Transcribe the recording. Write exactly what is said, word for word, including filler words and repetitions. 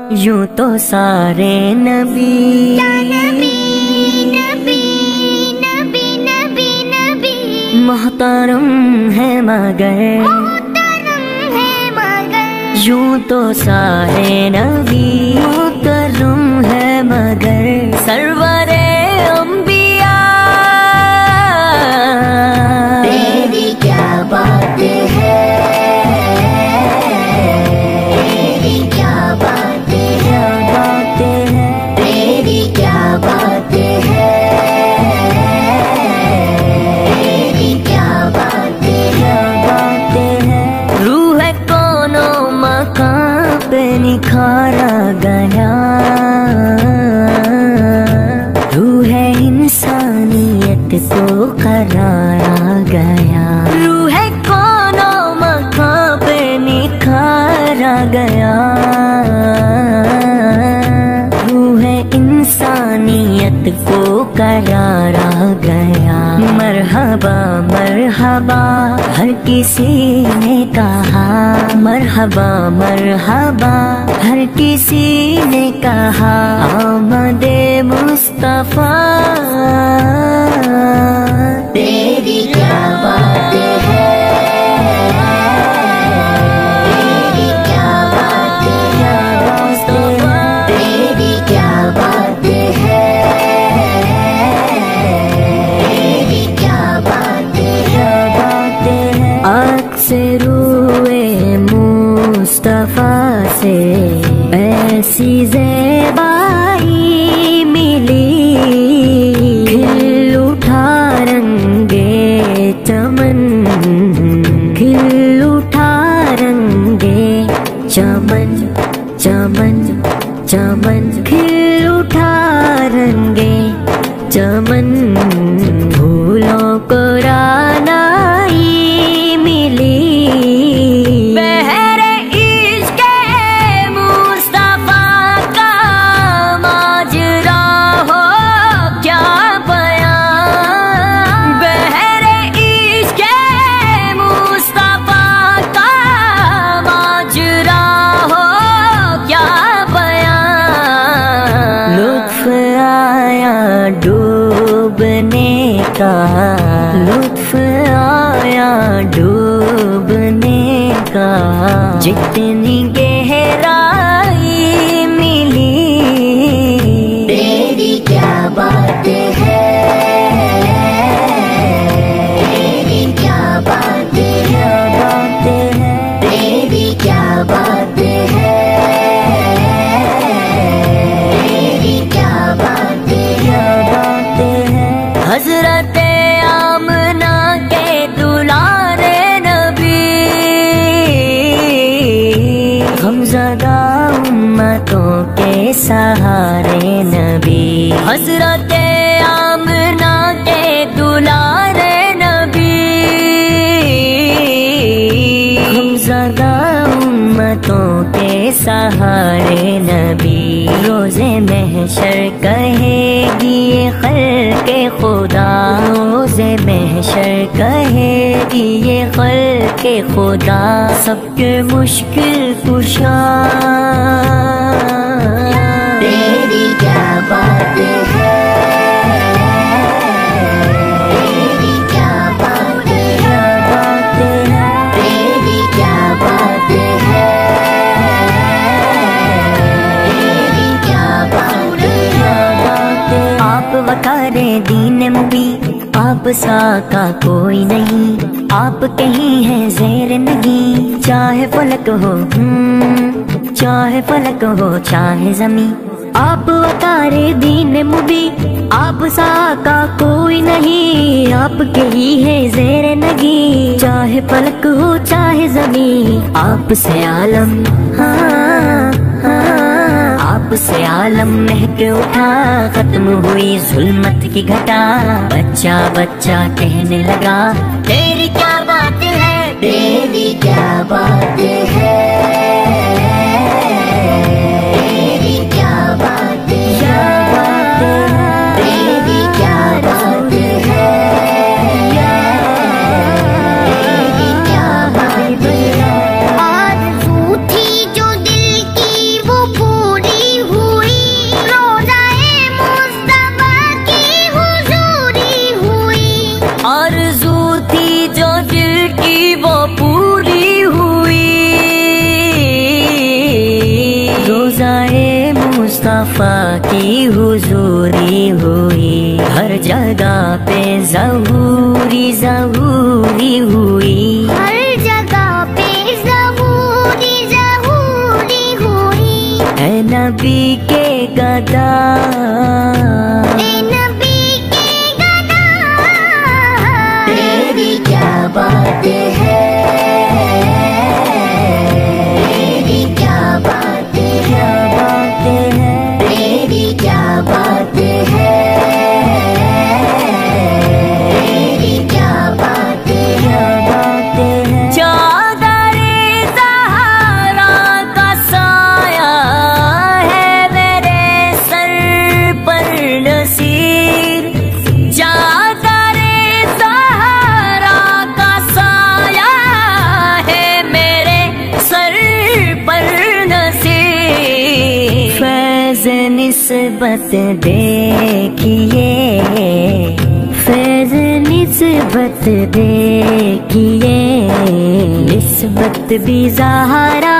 यूं तो सारे नबी नबी नबी नबी नबी नबी मोहतरम है मगर मोहतरम है मगर यूं तो सारे नबी मोहतरम है मगर सरवरे अंबिया तेरी क्या बात है, तेरी क्या बात है, बातें हैं तेरी क्या बात है, तेरी क्या बात है, बातें हैं रूह कोनो मकान पे निखारा गया रूह इंसानियत को करारा गया रूह कोनो मकान पे निखारा गया रूह इंसानियत को करारा गया मरहबा मरहबा हर किसी ने कहा मरहबा मरहबा हर किसी ने कहा आमदे मुस्तफा तेरी क्या बात है, तेरी क्या बात है, तेरी क्या बात है, तेरी क्या बात है, बातें हैं अक्स रूए मुस्तफा से ऐसी ज़ेबाई मिली खिल उठा रंगे चमन खिल उठा रंगे चमन चमन चमन खिल उठा रंगे चमन फूलों को रानाई मिली बहरे इश्क़े मुस्तफा का माजरा हो क्या बयां बहरे इश्क़े मुस्तफा का माजरा हो क्या बयां लुत्फ़ आया डूबने का लुत्फ़ आया डूबने का जितनी गहराई मिली तेरी क्या बात है, तेरी क्या बात है, बातें हैं तेरी क्या बात है, तेरी क्या बात है, बातें हैं हज़रत आमना के दुलारे नबी गमज़दा उम्मतों के सहारे नबी हज़रत आमना के दुलारे नबी गमज़दा उम्मतों के सहारे नबी रोज़े महशर कहेगी ये खल्क़े खुदा रोज़े महशर कहेगी ये खल्क़े खुदा सबके मुश्किल कुशा तेरी क्या बात है, तेरी क्या बात है, बातें हैं तेरी क्या बात है, तेरी क्या बात है, आप वकारे दीन मुबी आप सा का कोई नहीं आप कहीं हैं ज़ेर नहीं चाहे फलक हो हम्म, चाहे फलक हो चाहे ज़मी आप वकारे दीन मुबी आप सा का कोई नहीं आपके ही है ज़ेर नगी चाहे फलक हो चाहे ज़मी आपसे आलम हाँ हाँ आपसे आलम महक उठा खत्म हुई जुल्मत की घटा बच्चा बच्चा कहने लगा तेरी क्या बात है तेरी क्या बात है, तेरी क्या बात है, तेरी क्या बात है, तेरी क्या बात है, आरज़ू थी जो दिल की वो पूरी रोज़ाए मुस्तफा की हुजूरी हुई, हर जगह पे ज़हूरी ज़हूरी हुई, हर जगह पे ज़हूरी ज़हूरी हुई। ऐ नबी के गदा, ए नबी के गदा, तेरी क्या बात है, तेरी क्या बात है, तेरी क्या बात है, तेरी क्या बात है। चादरे ज़हरा का साया है मेरे सर पर नसीर, चादरे ज़हरा का साया है मेरे सर पर नसीर। फैज़ निस्बत देखिए, फैज़ निस्बत देखिए, निस्बत भी ज़हरा